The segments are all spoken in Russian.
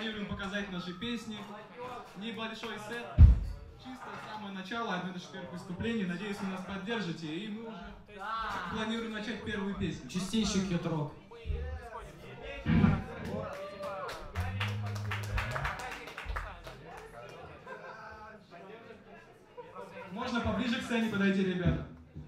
планируем показать наши песни. Небольшой сет. Чисто самое начало, одно из первых выступлений. Надеюсь, вы нас поддержите. И мы уже планируем начать первую песню. Чистейший кьют-рок. Можно поближе к сцене подойти, ребята?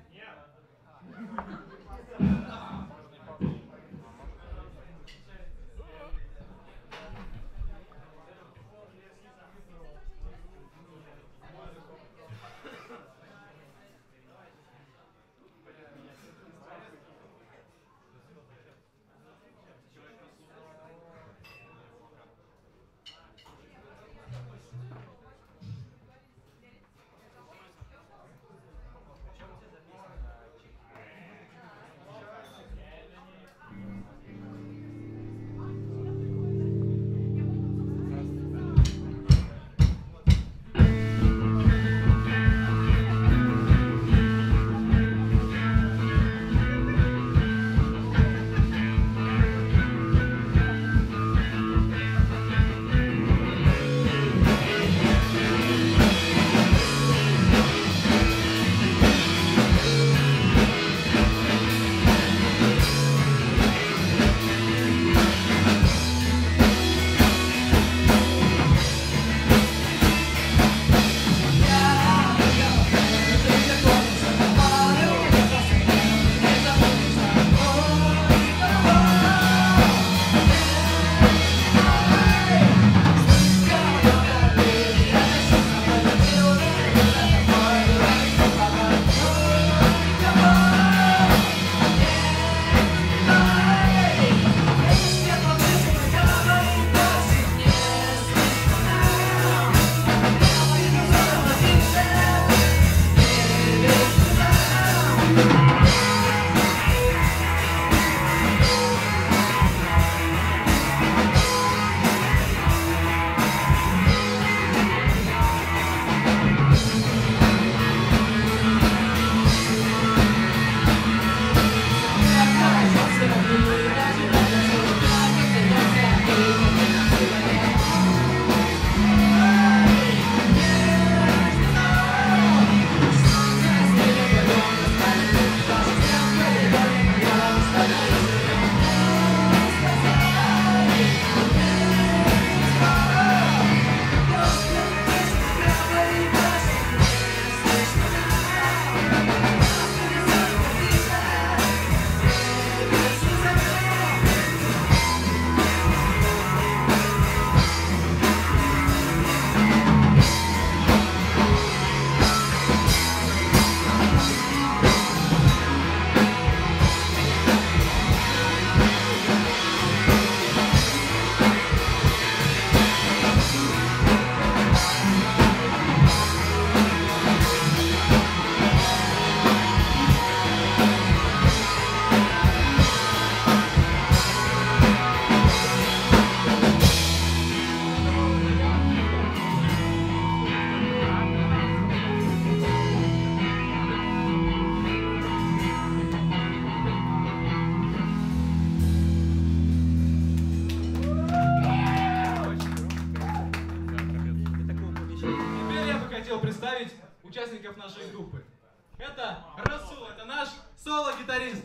Представить участников нашей группы. Это Расул, это наш соло-гитарист.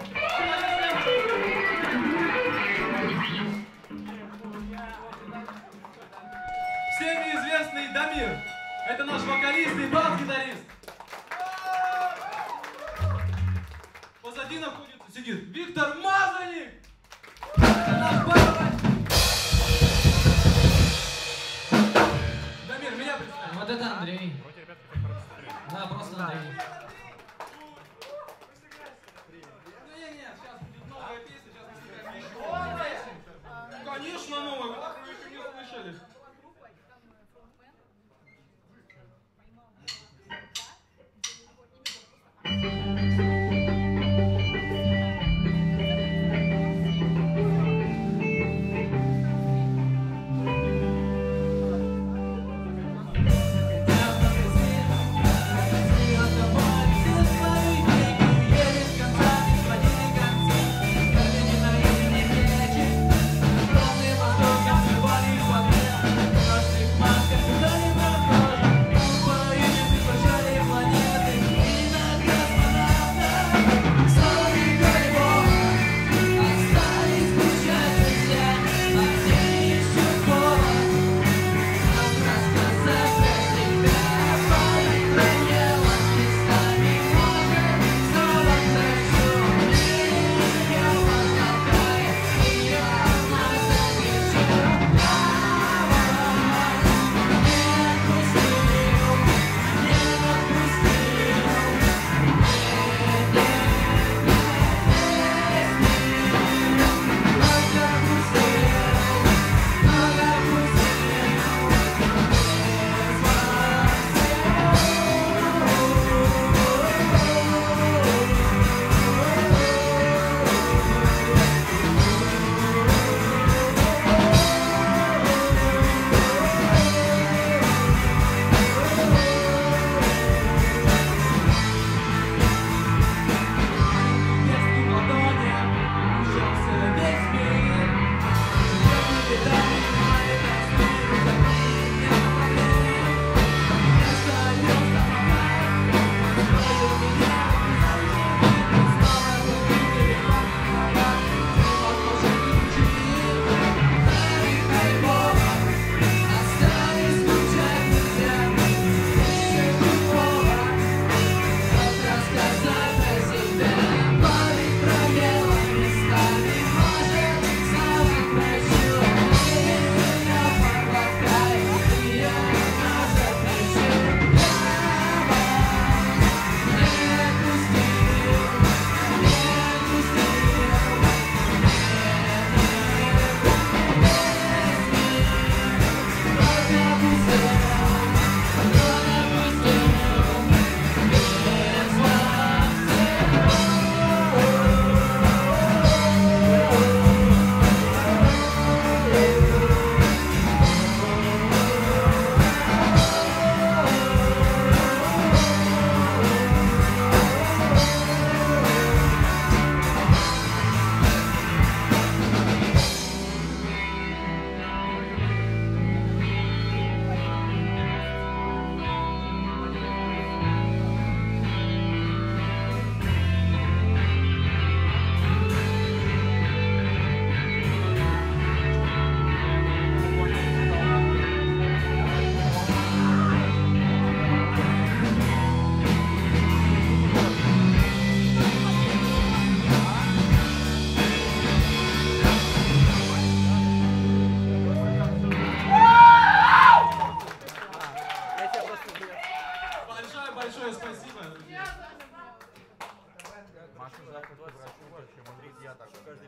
Всеми известный Дамир. Это наш вокалист и бас-гитарист. Позади находится, сидит Виктор Мазаник. Это наш барабан. Дамир, меня представь. Вот это Андрей. Да, просто Андрей. Сейчас будет новая песня, сейчас мы сыграем еще песню. Конечно, новая, вы такую еще не слышали.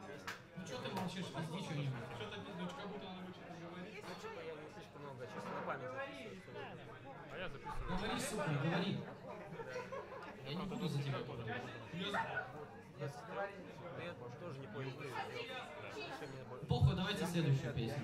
Ну что ты молчишь, пизди что-нибудь. Что-то пиздуч, как будто надо будет что-то говорить. Я не слишком много, чисто на память записываю. А я записываю. Говори, сука, говори. Я не буду за тебя говорить. Я тоже не понял. Похуй, давайте следующую песню.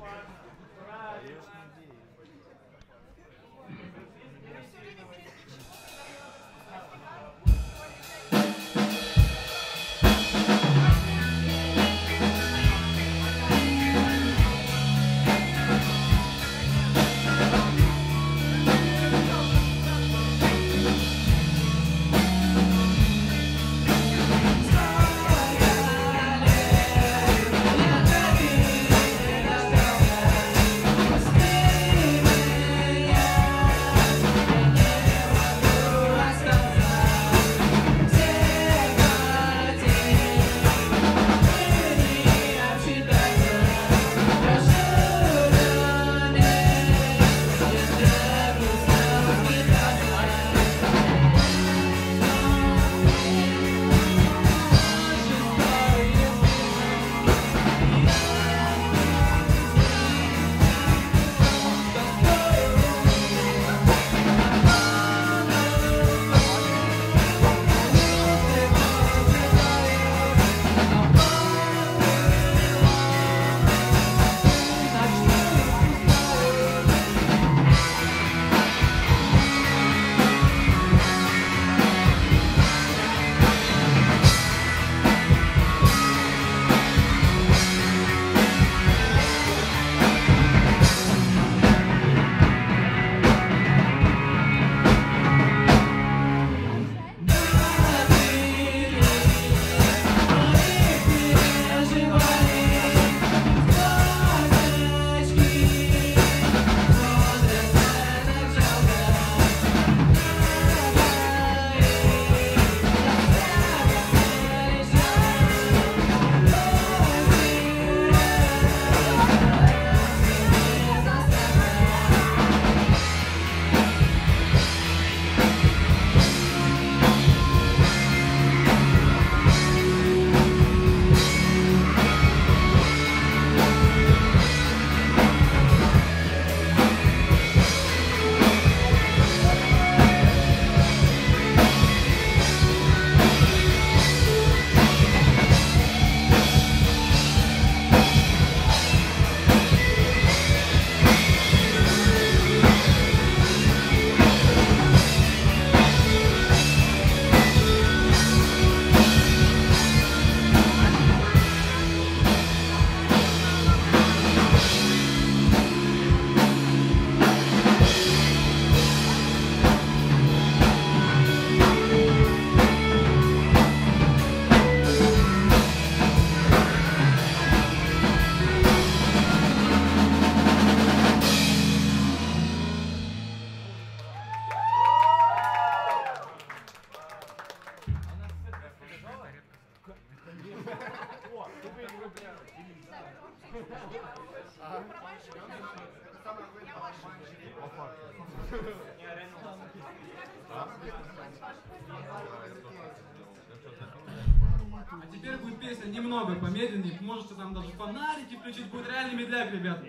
А теперь будет песня немного помедленнее, можете там даже фонарики включить, будет реальный медляк, ребята.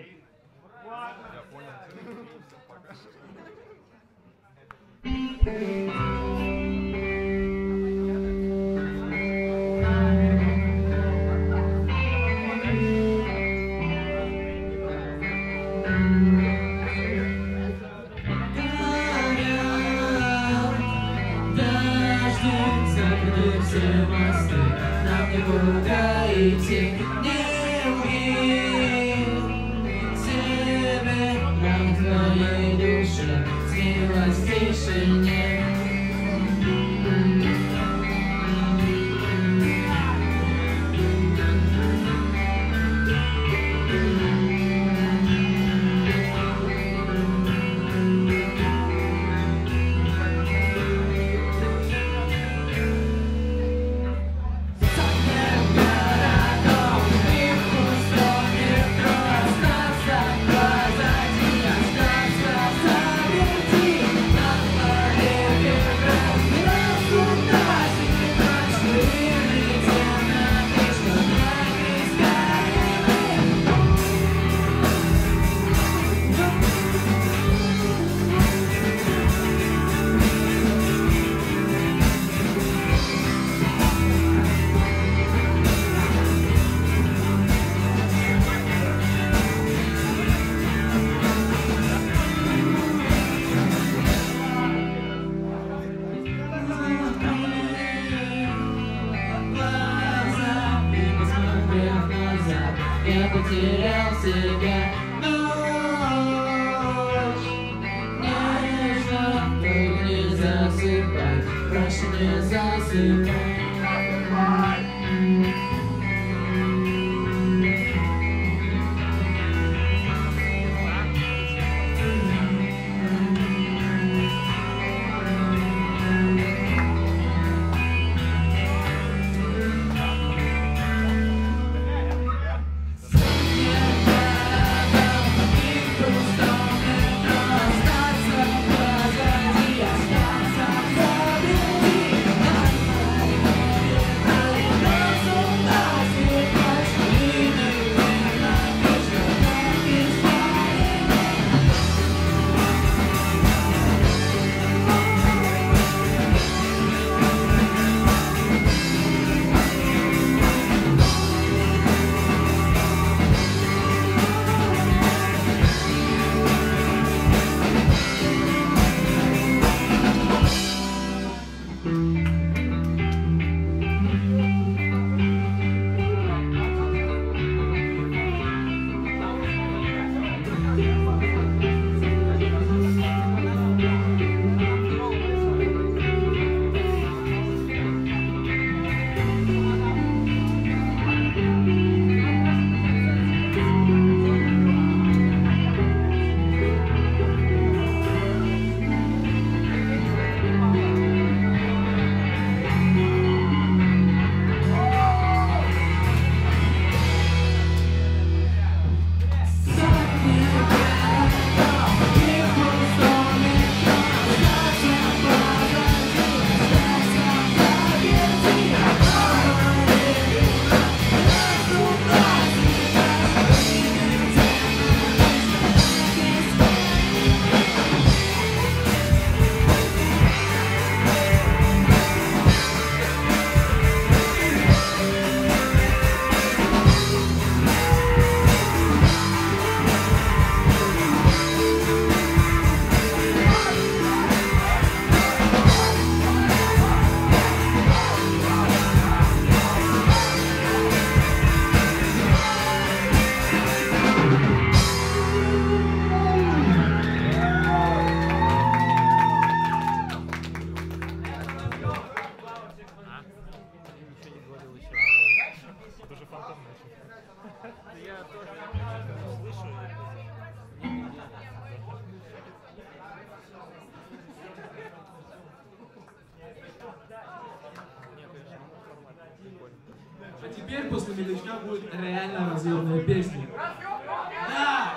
Я понял. Все мосты, нам никуда идти не умеем. Тебе, нам твоей душе снилась тишине. Yeah. я потерял себя. Ночь нежно, только не засыпай, прошу не засыпай. А теперь после медлячка будет реально разъемная песня. Да!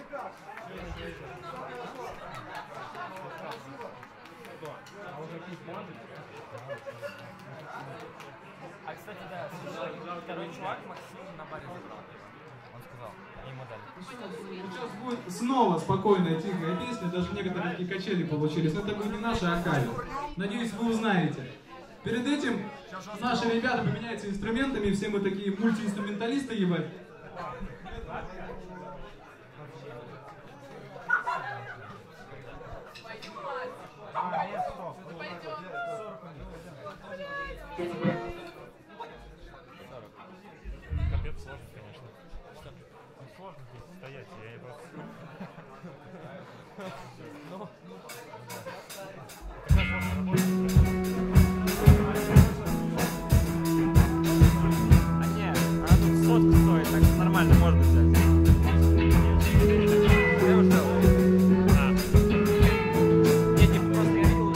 А, кстати, да, второй чувак, Максим, на баре забрал. Он сказал, и модель. Сейчас будет снова спокойная, тихая песня, даже некоторые такие качели получились, но это будет не наша, а кавер. Надеюсь, вы узнаете. Перед этим наши ребята поменяются инструментами, все мы такие мультиинструменталисты, ебать. Капец сложно, конечно. Сложно здесь стоять, я его... Ну... Как раз можно работать. А нет, она тут сотку стоит, так что нормально, можно взять. Я ушел. А. Нет, типа просто я видел,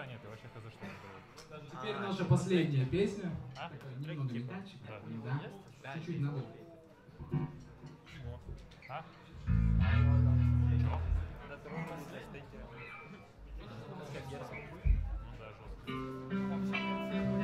Пока нет, я вообще хз что это. Теперь наша последняя песня. А? Такая немного метальчик. Да. Да. Чуть-чуть надо. А? Чего? Ну да, жестко.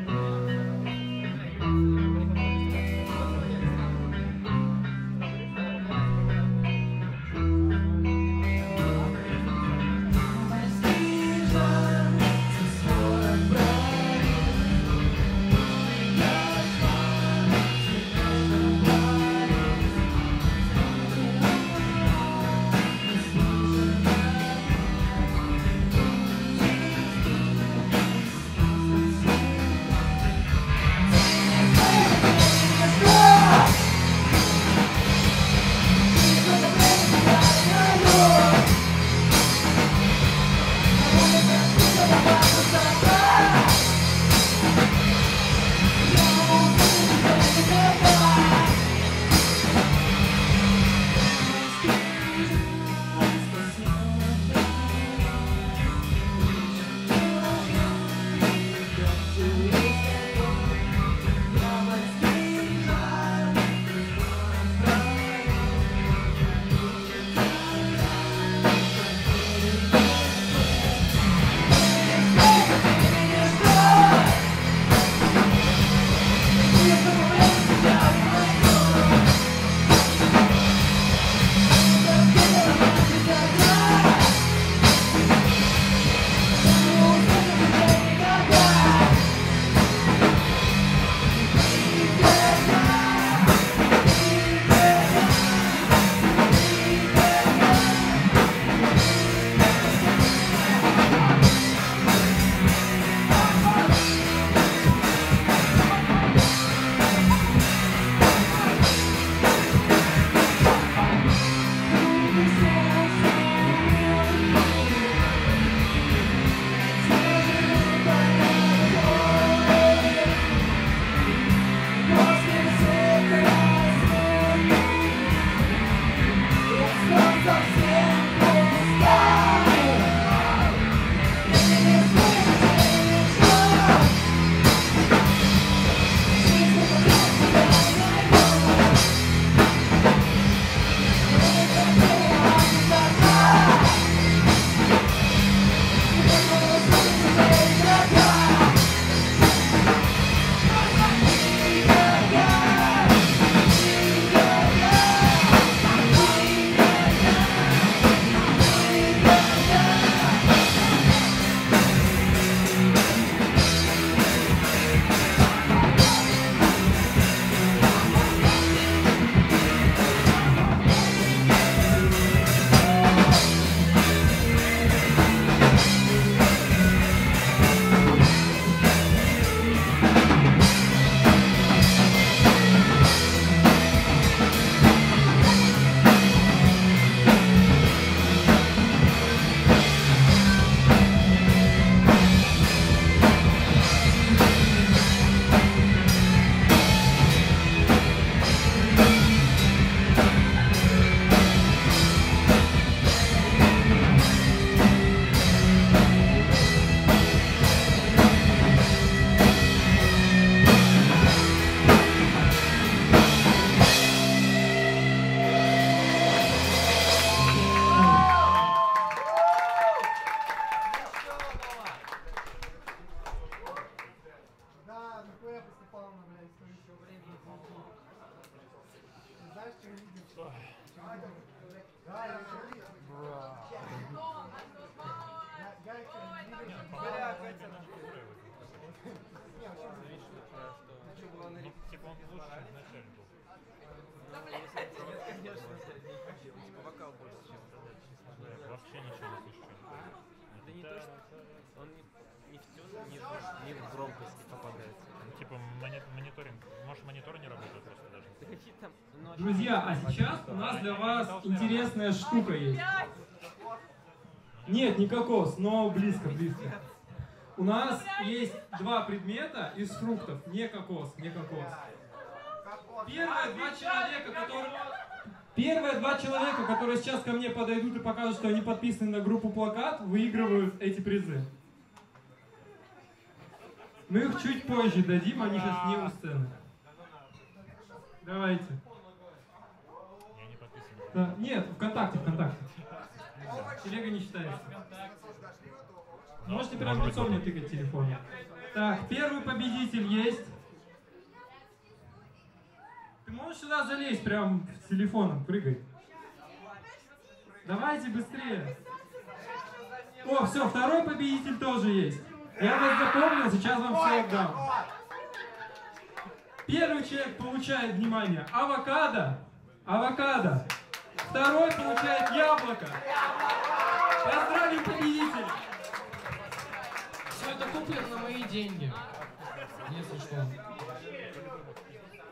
Вообще ничего не слышу. Да не то, что он не в тюн, не в громкости попадается. Типа мониторинг. Может, монитор не работает просто даже. Да какие там... Друзья, а сейчас у нас для вас интересная штука есть. Нет, не кокос, но близко. У нас есть два предмета из фруктов. Не кокос. Первые два человека, которые сейчас ко мне подойдут и покажут, что они подписаны на группу Плакат, выигрывают эти призы. Мы их чуть позже дадим, они сейчас не у сцены. Давайте. Я не подписан. Да, нет, ВКонтакте. Телега не считается. Можете прям в лицо мне тыкать телефон. Так, первый победитель есть. Ты можешь сюда залезть прям с телефоном, прыгай. Давайте быстрее. О, все, второй победитель тоже есть. Я вас запомнил, сейчас вам все отдам. Первый человек получает, внимание, авокадо. Второй получает яблоко. Поздравим победителя. Все это куплено на мои деньги. Если что.